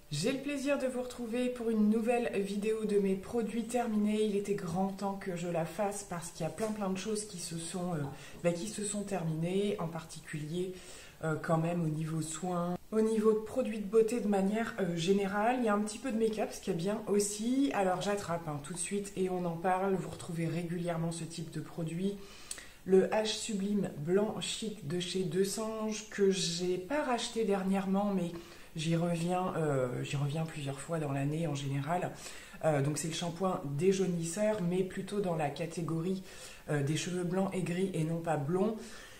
J'ai le plaisir de vous retrouver pour une nouvelle vidéo de mes produits terminés. Il était grand temps que je la fasse parce qu'il y a plein de choses qui se sont terminées, en particulier quand même au niveau soins, au niveau de produits de beauté de manière générale. Il y a un petit peu de make-up, ce qui est bien aussi. Alors j'attrape tout de suite et on en parle. Vous retrouvez régulièrement ce type de produit. Le H Sublime Blanc Chic de chez Desange que j'ai pas racheté dernièrement, mais j'y reviens plusieurs fois dans l'année en général. Donc c'est le shampoing déjaunisseur, mais plutôt dans la catégorie des cheveux blancs et gris et non pas blonds.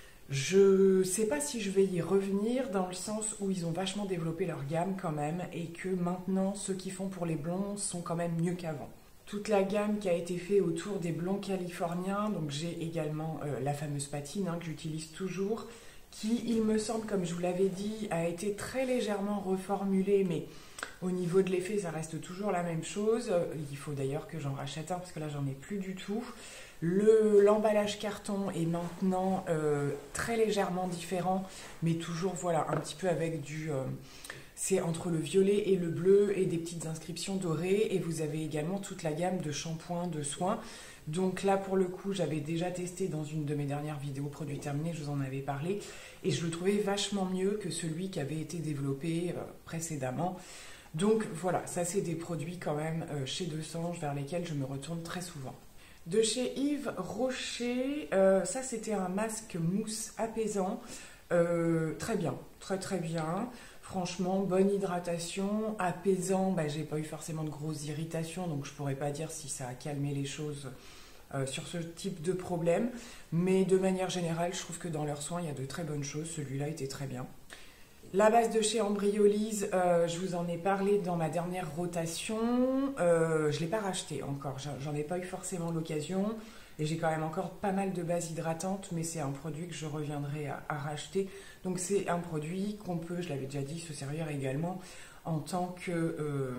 Je sais pas si je vais y revenir dans le sens où ils ont vachement développé leur gamme quand même et que maintenant ceux qui font pour les blonds sont quand même mieux qu'avant. Toute la gamme qui a été faite autour des blonds californiens, donc j'ai également la fameuse patine que j'utilise toujours, qui, il me semble, comme je vous l'avais dit, a été très légèrement reformulée, mais au niveau de l'effet, ça reste toujours la même chose. Il faut d'ailleurs que j'en rachète un, parce que là, j'en ai plus du tout. L'emballage carton est maintenant très légèrement différent, mais toujours, voilà, un petit peu avec du... c'est entre le violet et le bleu et des petites inscriptions dorées. Et vous avez également toute la gamme de shampoings, de soins. Donc là, pour le coup, j'avais déjà testé dans une de mes dernières vidéos produits terminés, je vous en avais parlé, et je le trouvais vachement mieux que celui qui avait été développé précédemment. Donc voilà, ça c'est des produits quand même chez Desange vers lesquels je me retourne très souvent. De chez Yves Rocher, ça c'était un masque mousse apaisant, très bien, très bien. Franchement, bonne hydratation, apaisant, j'ai pas eu forcément de grosses irritations, donc je pourrais pas dire si ça a calmé les choses sur ce type de problème. Mais de manière générale, je trouve que dans leurs soins, il y a de très bonnes choses. Celui-là était très bien. La base de chez Embryolise, je vous en ai parlé dans ma dernière rotation. Je ne l'ai pas racheté encore, j'en ai pas eu forcément l'occasion. Et j'ai quand même encore pas mal de bases hydratantes, mais c'est un produit que je reviendrai à racheter. Donc c'est un produit qu'on peut, je l'avais déjà dit, se servir également en tant que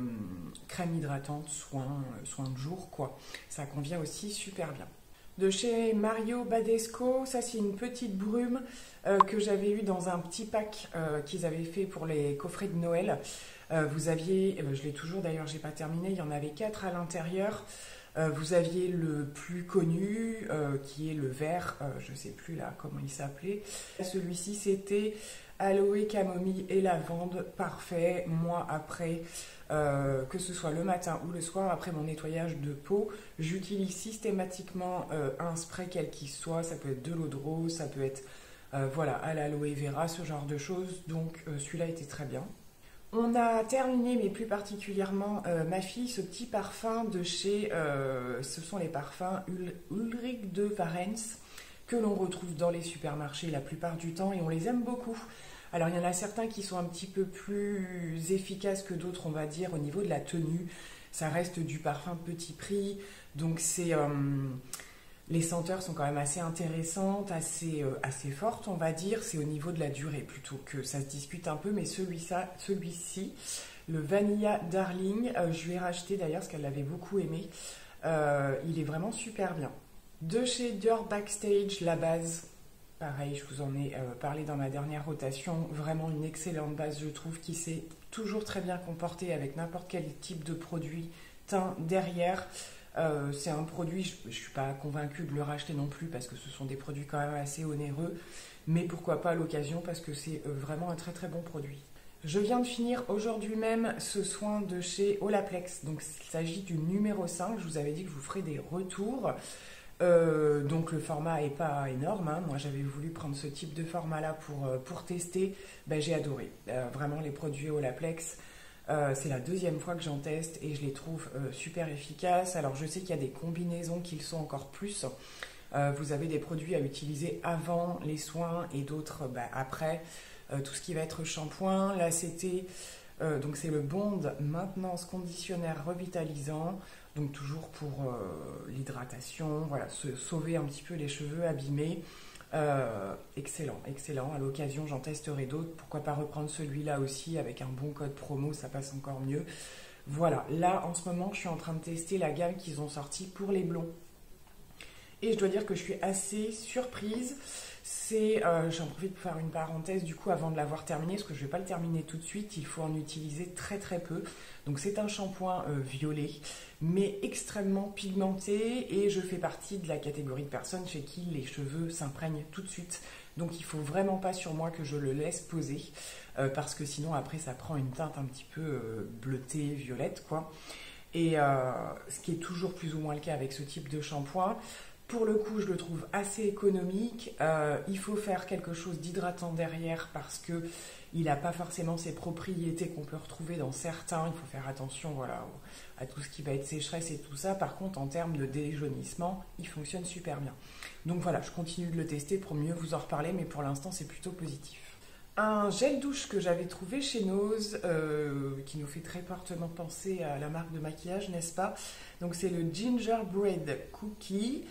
crème hydratante, soin de jour, quoi. Ça convient aussi super bien. De chez Mario Badescu, ça c'est une petite brume que j'avais eue dans un petit pack qu'ils avaient fait pour les coffrets de Noël. Vous aviez, je l'ai toujours d'ailleurs, j'ai pas terminé, il y en avait 4 à l'intérieur. Vous aviez le plus connu qui est le vert, je ne sais plus là comment il s'appelait. Celui-ci c'était aloe, camomille et lavande, parfait. Moi après, que ce soit le matin ou le soir, après mon nettoyage de peau, j'utilise systématiquement un spray quel qu'il soit. Ça peut être de l'eau de rose, ça peut être voilà, à l'aloe vera, ce genre de choses. Donc celui-là était très bien. On a terminé, mais plus particulièrement ma fille, ce petit parfum de chez, ce sont les parfums Ulrich de Varens, que l'on retrouve dans les supermarchés la plupart du temps et on les aime beaucoup. Alors il y en a certains qui sont un petit peu plus efficaces que d'autres, on va dire, au niveau de la tenue. Ça reste du parfum petit prix, donc c'est... les senteurs sont quand même assez intéressantes, assez fortes, on va dire. C'est au niveau de la durée plutôt que ça se discute un peu. Mais celui-ci, le Vanilla Darling, je lui ai racheté d'ailleurs parce qu'elle l'avait beaucoup aimé. Il est vraiment super bien. De chez Dior Backstage, la base, pareil, je vous en ai parlé dans ma dernière rotation. Vraiment une excellente base, je trouve, qui s'est toujours très bien comportée avec n'importe quel type de produit teint derrière. C'est un produit, je ne suis pas convaincue de le racheter non plus parce que ce sont des produits quand même assez onéreux, mais pourquoi pas à l'occasion parce que c'est vraiment un très bon produit. Je viens de finir aujourd'hui même ce soin de chez Olaplex, donc il s'agit du numéro 5, je vous avais dit que je vous ferai des retours. Donc le format n'est pas énorme, moi j'avais voulu prendre ce type de format là pour tester, j'ai adoré, vraiment les produits Olaplex. C'est la deuxième fois que j'en teste et je les trouve super efficaces. Alors je sais qu'il y a des combinaisons qui le sont encore plus. Vous avez des produits à utiliser avant les soins et d'autres après. Tout ce qui va être shampoing. Là c'était donc c'est le Bond Maintenance Conditionnaire Revitalisant. Donc toujours pour l'hydratation, voilà, se sauver un petit peu les cheveux abîmés. Excellent. À l'occasion, j'en testerai d'autres. Pourquoi pas reprendre celui-là aussi avec un bon code promo, ça passe encore mieux. Voilà, là en ce moment, je suis en train de tester la gamme qu'ils ont sortie pour les blonds. Et je dois dire que je suis assez surprise. J'en profite pour faire une parenthèse du coup avant de l'avoir terminé, parce que je ne vais pas le terminer tout de suite, il faut en utiliser très très peu. Donc c'est un shampoing violet, mais extrêmement pigmenté, et je fais partie de la catégorie de personnes chez qui les cheveux s'imprègnent tout de suite. Donc il ne faut vraiment pas sur moi que je le laisse poser, parce que sinon après ça prend une teinte un petit peu bleutée, violette quoi. Et ce qui est toujours plus ou moins le cas avec ce type de shampoing. Pour le coup, je le trouve assez économique. Il faut faire quelque chose d'hydratant derrière parce que il n'a pas forcément ces propriétés qu'on peut retrouver dans certains. Il faut faire attention voilà, à tout ce qui va être sécheresse et tout ça. Par contre, en termes de déjaunissement, il fonctionne super bien. Donc voilà, je continue de le tester pour mieux vous en reparler, mais pour l'instant, c'est plutôt positif. Un gel douche que j'avais trouvé chez Nose, qui nous fait très fortement penser à la marque de maquillage, n'est-ce pas? Donc c'est le Gingerbread Cookie.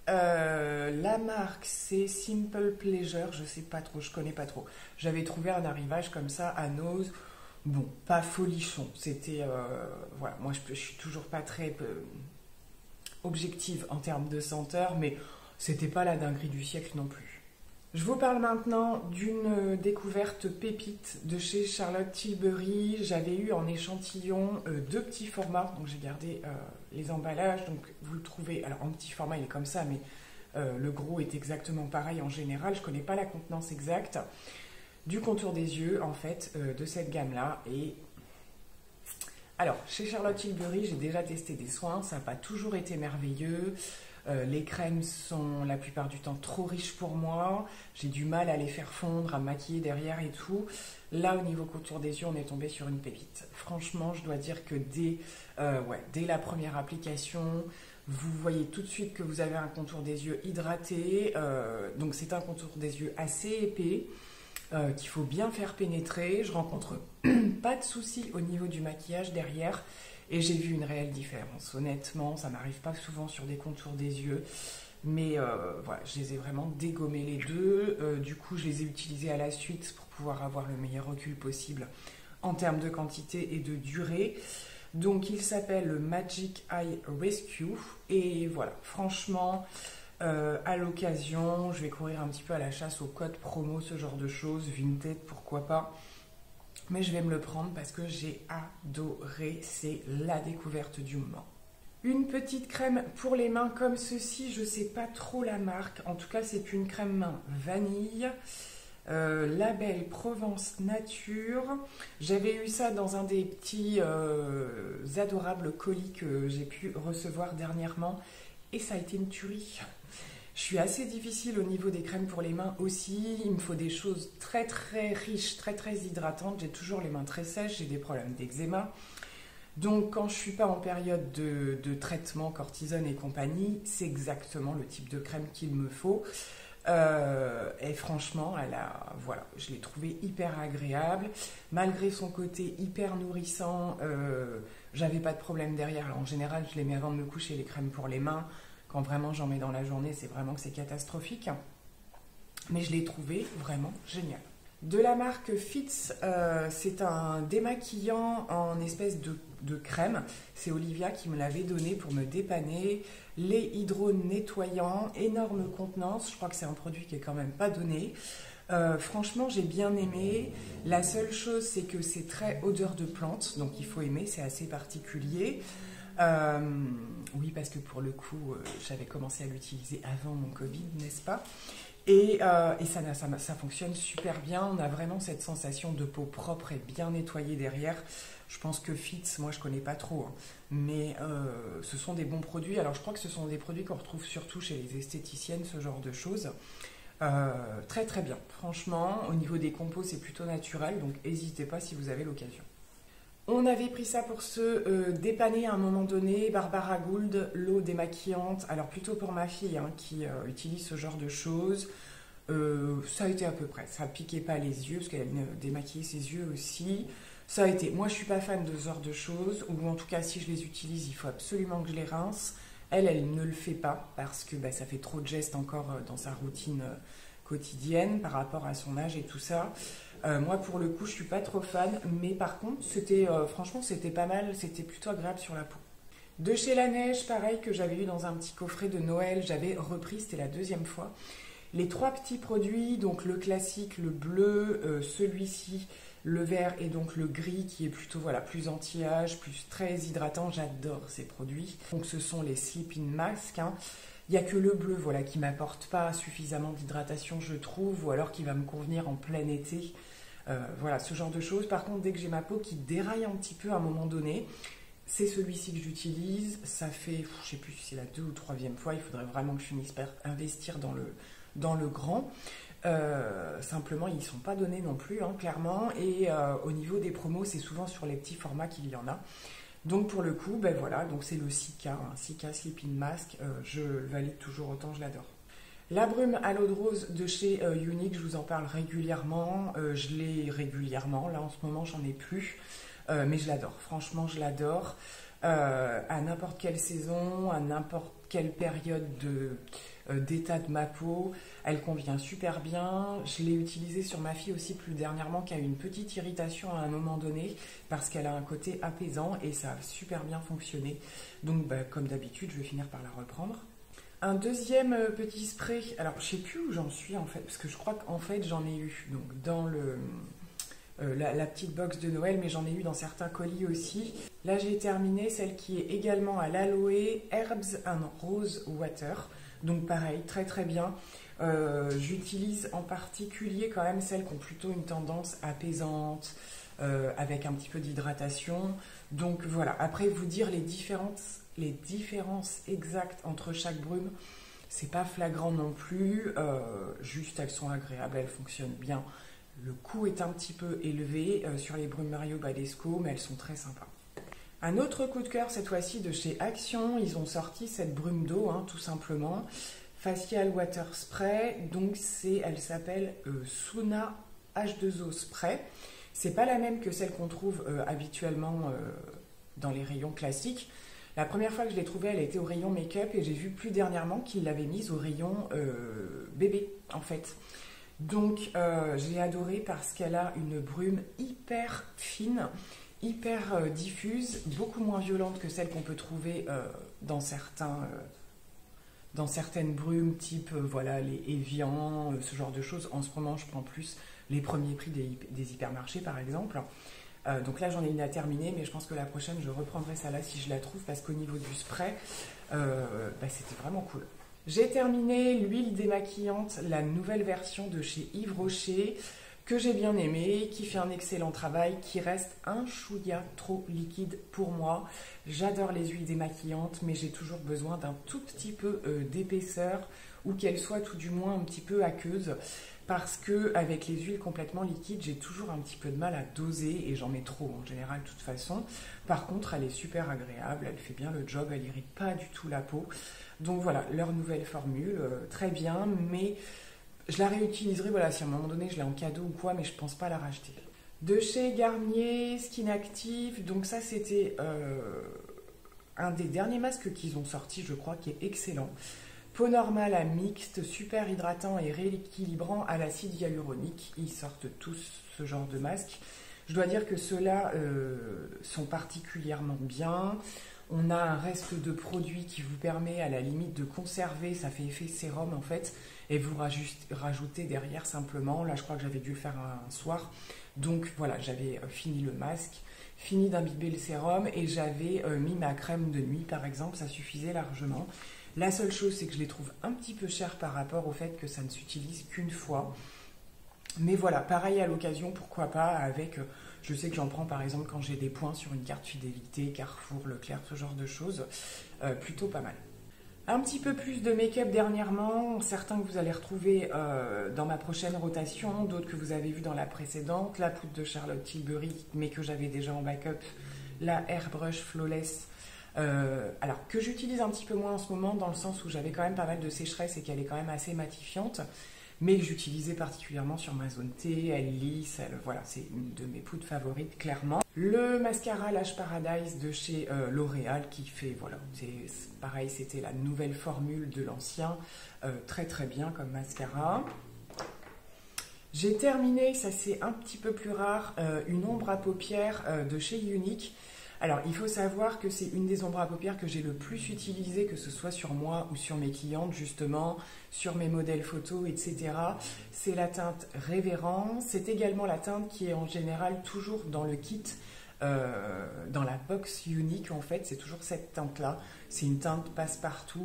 La marque c'est Simple Pleasure, je sais pas trop, je connais pas trop. J'avais trouvé un arrivage comme ça à Nose, bon, pas folichon, c'était, voilà, moi je suis toujours pas très objective en termes de senteur, mais c'était pas la dinguerie du siècle non plus. Je vous parle maintenant d'une découverte pépite de chez Charlotte Tilbury. J'avais eu en échantillon deux petits formats, donc j'ai gardé les emballages. Donc vous le trouvez, alors en petit format il est comme ça, mais le gros est exactement pareil en général. Je ne connais pas la contenance exacte du contour des yeux en fait de cette gamme-là. Et alors chez Charlotte Tilbury, j'ai déjà testé des soins, ça n'a pas toujours été merveilleux. Les crèmes sont la plupart du temps trop riches pour moi. J'ai du mal à les faire fondre, à maquiller derrière et tout. Là, au niveau contour des yeux, on est tombé sur une pépite. Franchement, je dois dire que dès la première application, vous voyez tout de suite que vous avez un contour des yeux hydraté. Donc, c'est un contour des yeux assez épais qu'il faut bien faire pénétrer. Je rencontre pas de soucis au niveau du maquillage derrière. Et j'ai vu une réelle différence. Honnêtement, ça m'arrive pas souvent sur des contours des yeux. Mais voilà, je les ai vraiment dégommés les deux. Du coup, je les ai utilisés à la suite pour pouvoir avoir le meilleur recul possible en termes de quantité et de durée. Donc, il s'appelle le Magic Eye Rescue. Et voilà, franchement, à l'occasion, je vais courir un petit peu à la chasse aux codes promo, ce genre de choses. Vinted, pourquoi pas. Mais je vais me le prendre parce que j'ai adoré, c'est la découverte du moment. Une petite crème pour les mains comme ceci, je ne sais pas trop la marque, en tout cas c'est une crème main vanille, label Provence Nature. J'avais eu ça dans un des petits adorables colis que j'ai pu recevoir dernièrement et ça a été une tuerie. Je suis assez difficile au niveau des crèmes pour les mains aussi. Il me faut des choses très très riches, très très hydratantes. J'ai toujours les mains très sèches, j'ai des problèmes d'eczéma. Donc quand je ne suis pas en période de traitement, cortisone et compagnie, c'est exactement le type de crème qu'il me faut. Et franchement, voilà, je l'ai trouvée hyper agréable. Malgré son côté hyper nourrissant, j'avais pas de problème derrière. Alors, en général, je les mets avant de me coucher, les crèmes pour les mains. Quand vraiment j'en mets dans la journée, c'est vraiment que c'est catastrophique. Mais je l'ai trouvé vraiment génial. De la marque Fitz, c'est un démaquillant en espèce de crème. C'est Olivia qui me l'avait donné pour me dépanner. Lait hydro-nettoyant, énorme contenance. Je crois que c'est un produit qui est quand même pas donné. Franchement, j'ai bien aimé. La seule chose, c'est que c'est très odeur de plante. Donc il faut aimer, c'est assez particulier. Oui, parce que pour le coup, j'avais commencé à l'utiliser avant mon Covid, n'est-ce pas? Et ça fonctionne super bien. On a vraiment cette sensation de peau propre et bien nettoyée derrière. Je pense que Fitz, moi je connais pas trop, hein, mais ce sont des bons produits. Alors je crois que ce sont des produits qu'on retrouve surtout chez les esthéticiennes, ce genre de choses. Très très bien. Franchement, au niveau des compos, c'est plutôt naturel, donc n'hésitez pas si vous avez l'occasion. On avait pris ça pour se dépanner à un moment donné, Barbara Gould, l'eau démaquillante, alors plutôt pour ma fille hein, qui utilise ce genre de choses. Ça a été à peu près, ça piquait pas les yeux, parce qu'elle démaquillait ses yeux aussi. Ça a été, moi je suis pas fan de ce genre de choses, ou en tout cas si je les utilise, il faut absolument que je les rince. Elle ne le fait pas, parce que ça fait trop de gestes encore dans sa routine quotidienne par rapport à son âge et tout ça. Moi, pour le coup, je suis pas trop fan, mais par contre, franchement, c'était pas mal, c'était plutôt agréable sur la peau. De chez La Neige, pareil, que j'avais eu dans un petit coffret de Noël, j'avais repris, c'était la deuxième fois. Les 3 petits produits, donc le classique, le bleu, celui-ci, le vert et donc le gris qui est plutôt voilà, plus anti-âge, plus très hydratant, j'adore ces produits. Donc ce sont les Sleep-In Mask. Hein. Il n'y a que le bleu voilà, qui ne m'apporte pas suffisamment d'hydratation, je trouve, ou alors qui va me convenir en plein été. Voilà, ce genre de choses. Par contre, dès que j'ai ma peau qui déraille un petit peu à un moment donné, c'est celui-ci que j'utilise. Ça fait, je ne sais plus si c'est la 2e ou 3e fois, il faudrait vraiment que je finisse par investir dans le grand. Simplement, ils ne sont pas donnés non plus, hein, clairement. Et au niveau des promos, c'est souvent sur les petits formats qu'il y en a. Donc pour le coup, ben voilà, donc c'est le Cica, hein, Cica Sleep-In Mask. Je le valide toujours autant, je l'adore. La brume à l'eau de rose de chez Younique, je vous en parle régulièrement. Je l'ai régulièrement, là en ce moment, j'en ai plus. Mais je l'adore, franchement, je l'adore. À n'importe quelle saison, à n'importe quelle période d'état de ma peau, elle convient super bien. Je l'ai utilisée sur ma fille aussi plus dernièrement qui a eu une petite irritation à un moment donné parce qu'elle a un côté apaisant et ça a super bien fonctionné. Donc bah, comme d'habitude, je vais finir par la reprendre. Un deuxième petit spray, alors je sais plus où j'en suis en fait, parce que je crois qu'en fait j'en ai eu donc dans la petite box de Noël, mais j'en ai eu dans certains colis aussi. Là j'ai terminé celle qui est également à l'aloe Herbs and Rose Water. Donc pareil, très très bien. J'utilise en particulier quand même celles qui ont plutôt une tendance apaisante, avec un petit peu d'hydratation. Donc voilà, après vous dire les différences exactes entre chaque brume, c'est pas flagrant non plus, juste elles sont agréables, elles fonctionnent bien. Le coût est un petit peu élevé sur les brumes Mario Badescu, mais elles sont très sympas. Un autre coup de cœur cette fois-ci de chez Action, ils ont sorti cette brume d'eau, hein, tout simplement, Facial Water Spray, donc elle s'appelle Suna H2O Spray. C'est pas la même que celle qu'on trouve habituellement dans les rayons classiques. La première fois que je l'ai trouvée, elle était au rayon make-up et j'ai vu plus dernièrement qu'ils l'avaient mise au rayon bébé en fait. Donc j'ai adoré parce qu'elle a une brume hyper fine, hyper diffuse, beaucoup moins violente que celle qu'on peut trouver dans certaines brumes type voilà, les Evian, ce genre de choses. En ce moment, je prends plus les premiers prix des hypermarchés par exemple. Donc là, j'en ai une à terminer, mais je pense que la prochaine, je reprendrai celle-là si je la trouve parce qu'au niveau du spray, c'était vraiment cool. J'ai terminé l'huile démaquillante, la nouvelle version de chez Yves Rocher, que j'ai bien aimée, qui fait un excellent travail, qui reste un chouïa trop liquide pour moi. J'adore les huiles démaquillantes, mais j'ai toujours besoin d'un tout petit peu d'épaisseur, ou qu'elle soit tout du moins un petit peu aqueuse, parce que avec les huiles complètement liquides, j'ai toujours un petit peu de mal à doser, et j'en mets trop en général de toute façon. Par contre, elle est super agréable, elle fait bien le job, elle n'irrite pas du tout la peau. Donc voilà, leur nouvelle formule, très bien, mais je la réutiliserai, voilà, si à un moment donné je l'ai en cadeau ou quoi, mais je ne pense pas la racheter. De chez Garnier, Skin Active, donc ça c'était un des derniers masques qu'ils ont sorti, je crois, qui est excellent. Peau normale à mixte, super hydratant et rééquilibrant à l'acide hyaluronique. Ils sortent tous ce genre de masque. Je dois dire que ceux-là sont particulièrement bien. On a un reste de produit qui vous permet à la limite de conserver, ça fait effet sérum en fait, et vous rajoutez derrière simplement. Là je crois que j'avais dû le faire un soir. Donc voilà, j'avais fini le masque, fini d'imbiber le sérum et j'avais mis ma crème de nuit par exemple, ça suffisait largement. La seule chose, c'est que je les trouve un petit peu chers par rapport au fait que ça ne s'utilise qu'une fois. Mais voilà, pareil à l'occasion, pourquoi pas, avec, je sais que j'en prends par exemple quand j'ai des points sur une carte fidélité, Carrefour, Leclerc, ce genre de choses, plutôt pas mal. Un petit peu plus de make-up dernièrement, certains que vous allez retrouver dans ma prochaine rotation, d'autres que vous avez vu dans la précédente, la poudre de Charlotte Tilbury, mais que j'avais déjà en backup, la Airbrush Flawless, alors que j'utilise un petit peu moins en ce moment dans le sens où j'avais quand même pas mal de sécheresse et qu'elle est quand même assez matifiante, mais que j'utilisais particulièrement sur ma zone T, elle lisse, voilà, c'est une de mes poudres favorites clairement. Le mascara Lash Paradise de chez L'Oréal qui fait, voilà, c'est pareil, c'était la nouvelle formule de l'ancien, très très bien comme mascara. J'ai terminé, ça c'est un petit peu plus rare, une ombre à paupières de chez Younique. Alors, il faut savoir que c'est une des ombres à paupières que j'ai le plus utilisée, que ce soit sur moi ou sur mes clientes, justement, sur mes modèles photos, etc. C'est la teinte Révérend. C'est également la teinte qui est en général toujours dans le kit, dans la box unique, en fait. C'est toujours cette teinte-là. C'est une teinte passe-partout.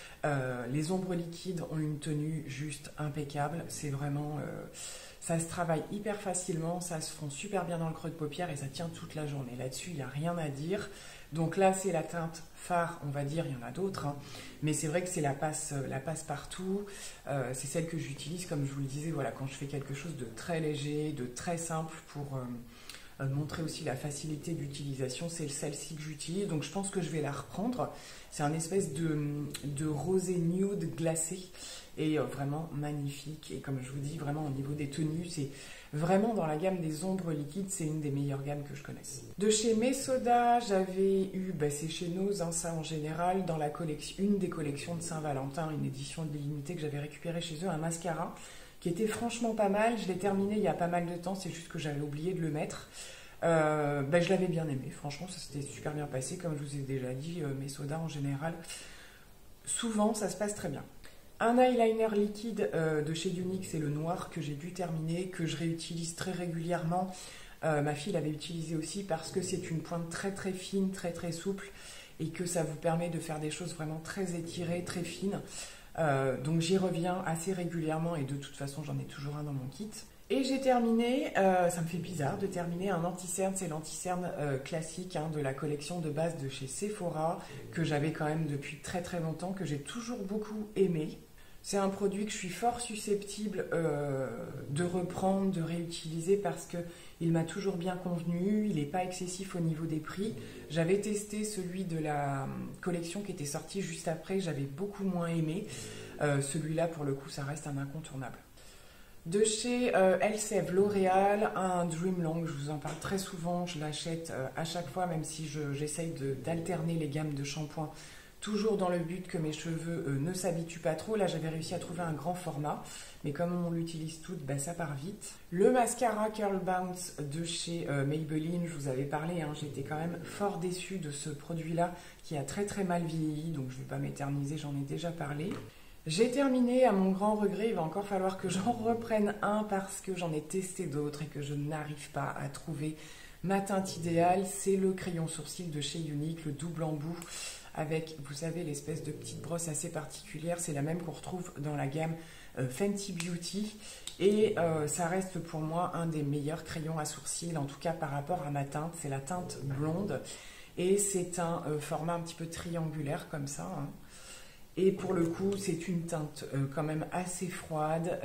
Les ombres liquides ont une tenue juste impeccable. C'est vraiment... ça se travaille hyper facilement, ça se fond super bien dans le creux de paupière et ça tient toute la journée. Là-dessus, il n'y a rien à dire. Donc là, c'est la teinte phare, on va dire, il y en a d'autres. Hein. Mais c'est vrai que c'est la passe partout. C'est celle que j'utilise, comme je vous le disais, voilà, quand je fais quelque chose de très léger, de très simple pour... montrer aussi la facilité d'utilisation, c'est celle-ci que j'utilise, donc je pense que je vais la reprendre. C'est un espèce de rosé nude glacé et vraiment magnifique, et comme je vous dis, vraiment au niveau des tenues, c'est vraiment dans la gamme des ombres liquides, c'est une des meilleures gammes que je connaisse. De chez Mesoda, j'avais eu, c'est chez Nose, hein, ça en général, dans la collection, une des collections de Saint-Valentin, une édition limitée que j'avais récupérée chez eux, un mascara qui était franchement pas mal. Je l'ai terminé il y a pas mal de temps, c'est juste que j'avais oublié de le mettre. Je l'avais bien aimé, franchement, ça s'était super bien passé. Comme je vous ai déjà dit, mes sodas en général, souvent ça se passe très bien. Un eyeliner liquide de chez Younique, c'est le noir que j'ai dû terminer, que je réutilise très régulièrement. Ma fille l'avait utilisé aussi parce que c'est une pointe très très fine, très très souple, et que ça vous permet de faire des choses vraiment très étirées, très fines. Donc j'y reviens assez régulièrement et de toute façon j'en ai toujours un dans mon kit. Et j'ai terminé, ça me fait bizarre de terminer un anti-cerne, c'est l'anti-cerne classique de la collection de base de chez Sephora, que j'avais quand même depuis très très longtemps, que j'ai toujours beaucoup aimé. C'est un produit que je suis fort susceptible de reprendre, de réutiliser parce qu'il m'a toujours bien convenu, il n'est pas excessif au niveau des prix. J'avais testé celui de la collection qui était sorti juste après, j'avais beaucoup moins aimé. Celui-là, pour le coup, ça reste un incontournable. De chez Elseve L'Oréal, un Dream Long, je vous en parle très souvent, je l'achète à chaque fois, même si j'essaye d'alterner les gammes de shampoing, toujours dans le but que mes cheveux ne s'habituent pas trop. Là, j'avais réussi à trouver un grand format, mais comme on l'utilise toutes, ça part vite. Le mascara Curl Bounce de chez Maybelline, je vous avais parlé, j'étais quand même fort déçue de ce produit-là, qui a très très mal vieilli, donc je ne vais pas m'éterniser, j'en ai déjà parlé. J'ai terminé, à mon grand regret, il va encore falloir que j'en reprenne un parce que j'en ai testé d'autres et que je n'arrive pas à trouver ma teinte idéale. C'est le crayon sourcil de chez Younique, le double embout, avec, vous savez, l'espèce de petite brosse assez particulière. C'est la même qu'on retrouve dans la gamme Fenty Beauty. Et ça reste pour moi un des meilleurs crayons à sourcils, en tout cas par rapport à ma teinte. C'est la teinte blonde et c'est un format un petit peu triangulaire comme ça. Et pour le coup, c'est une teinte quand même assez froide.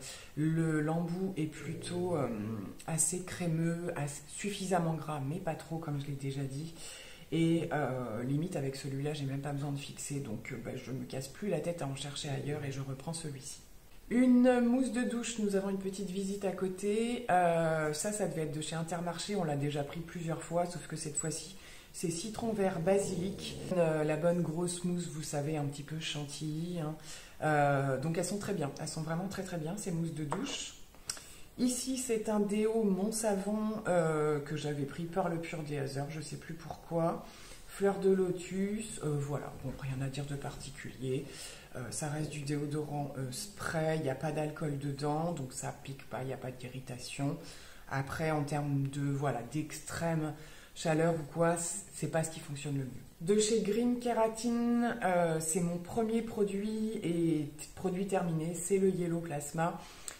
L'embout est plutôt assez crémeux, suffisamment gras, mais pas trop, comme je l'ai déjà dit. Et limite, avec celui-là, j'ai même pas besoin de fixer. Donc, je me casse plus la tête à en chercher ailleurs et je reprends celui-ci. Une mousse de douche, nous avons une petite visite à côté. Ça devait être de chez Intermarché. On l'a déjà pris plusieurs fois, sauf que cette fois-ci, c'est citron vert basilic, la bonne grosse mousse, vous savez, un petit peu chantilly. Donc elles sont très bien, elles sont vraiment très très bien, ces mousses de douche. Ici, c'est un déo Mon Savon que j'avais pris par le Pure Deezer, je ne sais plus pourquoi. Fleur de lotus, voilà, bon, rien à dire de particulier. Ça reste du déodorant spray, il n'y a pas d'alcool dedans, donc ça pique pas, il n'y a pas d'irritation. Après, en termes d'extrême chaleur ou quoi, c'est pas ce qui fonctionne le mieux. De chez Green Keratin, c'est mon premier produit et produit terminé, c'est le Yellow Plasma.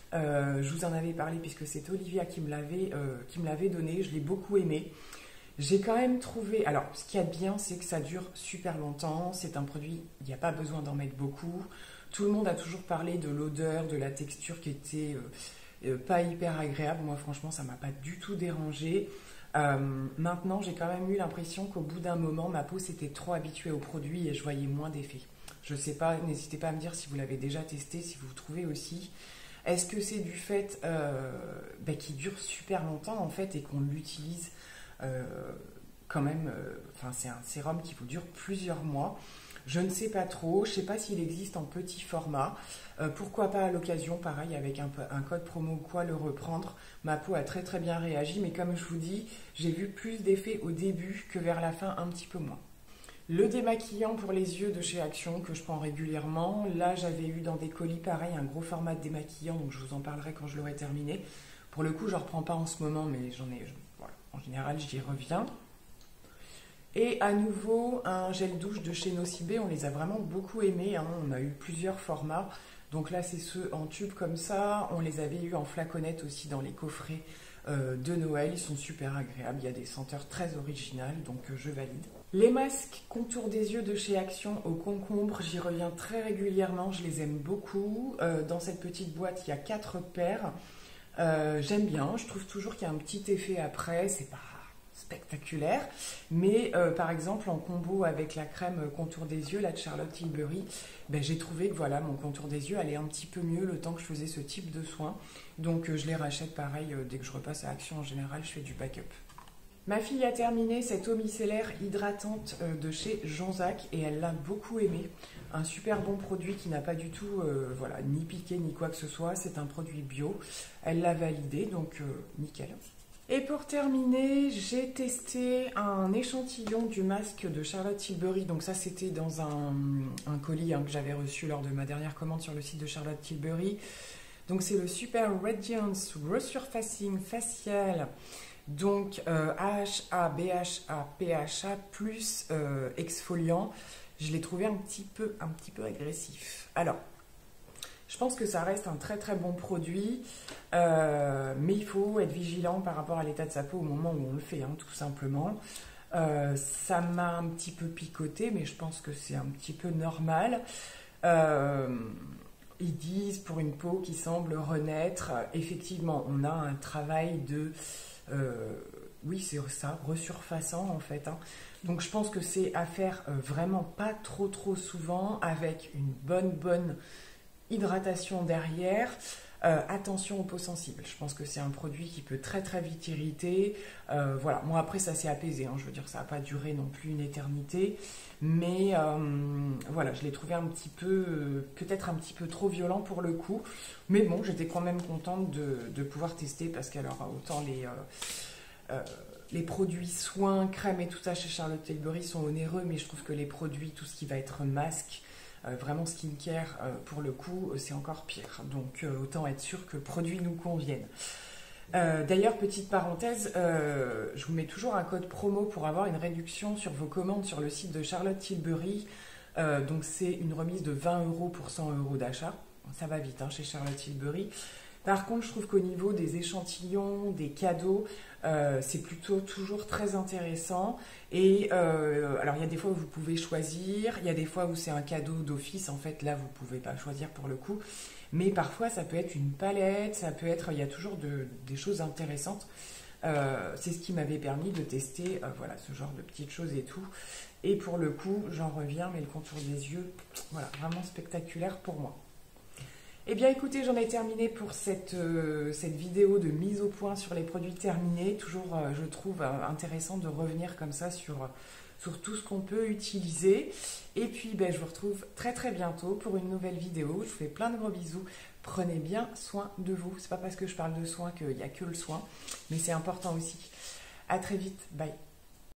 Je vous en avais parlé puisque c'est Olivia qui me l'avait donné, je l'ai beaucoup aimé. J'ai quand même trouvé, alors ce qu'il y a de bien, c'est que ça dure super longtemps, c'est un produit, il n'y a pas besoin d'en mettre beaucoup. Tout le monde a toujours parlé de l'odeur, de la texture qui était pas hyper agréable. Moi franchement, ça m'a pas du tout dérangé. Maintenant, j'ai quand même eu l'impression qu'au bout d'un moment, ma peau s'était trop habituée au produit et je voyais moins d'effets. Je sais pas, n'hésitez pas à me dire si vous l'avez déjà testé, si vous trouvez aussi. Est-ce que c'est du fait qu'il dure super longtemps en fait et qu'on l'utilise quand même, c'est un sérum qui vous dure plusieurs mois. Je ne sais pas trop, je ne sais pas s'il existe en petit format. Pourquoi pas à l'occasion, pareil, avec un code promo ou quoi, le reprendre. Ma peau a très très bien réagi, mais comme je vous dis, j'ai vu plus d'effets au début que vers la fin, un petit peu moins. Le démaquillant pour les yeux de chez Action que je prends régulièrement. Là, j'avais eu dans des colis, pareil, un gros format de démaquillant, donc je vous en parlerai quand je l'aurai terminé. Pour le coup, je ne reprends pas en ce moment, mais voilà, en général, j'y reviens. Et à nouveau, un gel douche de chez Nocibé, on les a vraiment beaucoup aimés, hein. On a eu plusieurs formats. Donc là, c'est ceux en tube comme ça. On les avait eu en flaconnette aussi dans les coffrets de Noël. Ils sont super agréables. Il y a des senteurs très originales, donc je valide. Les masques contour des yeux de chez Action au concombre, j'y reviens très régulièrement. Je les aime beaucoup. Dans cette petite boîte, il y a 4 paires. J'aime bien. Je trouve toujours qu'il y a un petit effet après. C'est pas spectaculaire, mais par exemple en combo avec la crème contour des yeux, là de Charlotte Tilbury, ben, j'ai trouvé que voilà, mon contour des yeux allait un petit peu mieux le temps que je faisais ce type de soin, donc je les rachète pareil, dès que je repasse à Action en général, je fais du backup. Ma fille a terminé cette eau micellaire hydratante de chez Jonzac et elle l'a beaucoup aimé. Un super bon produit qui n'a pas du tout voilà, ni piqué ni quoi que ce soit, c'est un produit bio, elle l'a validé, donc nickel. Et pour terminer, j'ai testé un échantillon du masque de Charlotte Tilbury. Donc ça, c'était dans un colis que j'avais reçu lors de ma dernière commande sur le site de Charlotte Tilbury. Donc c'est le Super Radiance Resurfacing Facial. Donc AHA, BHA, PHA plus exfoliant. Je l'ai trouvé un petit peu agressif. Alors, je pense que ça reste un très très bon produit, mais il faut être vigilant par rapport à l'état de sa peau au moment où on le fait, hein, tout simplement. Ça m'a un petit peu picoté, mais je pense que c'est un petit peu normal. Ils disent pour une peau qui semble renaître, effectivement, on a un travail de... oui, c'est ça, resurfaçant en fait, hein. Donc je pense que c'est à faire vraiment pas trop souvent, avec une bonne hydratation derrière. Attention aux peaux sensibles. Je pense que c'est un produit qui peut très vite irriter. Voilà. Moi après ça s'est apaisé, hein. Je veux dire ça n'a pas duré non plus une éternité. Mais voilà, je l'ai trouvé un petit peu, peut-être un petit peu trop violent pour le coup. Mais bon, j'étais quand même contente de pouvoir tester parce qu'alors autant les produits soins, crèmes et tout ça chez Charlotte Tilbury sont onéreux, mais je trouve que les produits, tout ce qui va être masque, vraiment skincare, pour le coup, c'est encore pire. Donc autant être sûr que le produit nous convienne. D'ailleurs, petite parenthèse, je vous mets toujours un code promo pour avoir une réduction sur vos commandes sur le site de Charlotte Tilbury. Donc c'est une remise de 20 € pour 100 € d'achat. Ça va vite, hein, chez Charlotte Tilbury. Par contre, je trouve qu'au niveau des échantillons, des cadeaux, c'est plutôt toujours très intéressant. Et alors, il y a des fois où vous pouvez choisir, il y a des fois où c'est un cadeau d'office. En fait, là, vous ne pouvez pas choisir pour le coup. Mais parfois, ça peut être une palette, ça peut être... Il y a toujours des choses intéressantes. C'est ce qui m'avait permis de tester voilà, ce genre de petites choses et tout. Et pour le coup, j'en reviens, mais le contour des yeux, voilà, vraiment spectaculaire pour moi. Eh bien écoutez, j'en ai terminé pour cette vidéo de mise au point sur les produits terminés. Toujours, je trouve intéressant de revenir comme ça sur tout ce qu'on peut utiliser. Et puis, je vous retrouve très bientôt pour une nouvelle vidéo. Je vous fais plein de gros bisous. Prenez bien soin de vous. C'est pas parce que je parle de soin qu'il n'y a que le soin, mais c'est important aussi. À très vite. Bye.